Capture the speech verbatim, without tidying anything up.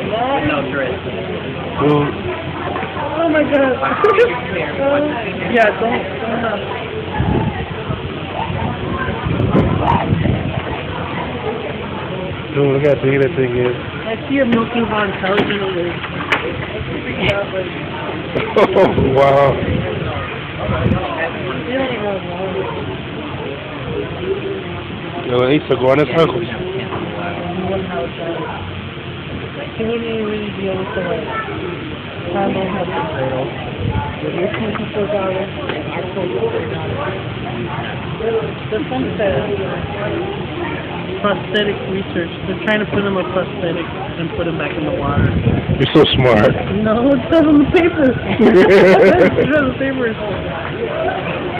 No thread. Well, Oh my god. uh, yeah, don't, don't have. dude, look how big that thing is. I see you're milking how intelligent it is. Oh, wow. Yo, Lisa, go on a circle. He wouldn't even really be able to like handle something. You're twenty-four dollars. The fun said prosthetic research. They're trying to put him a prosthetic and put him back in the water. You're so smart. No, it says on the paper. It says on the paper.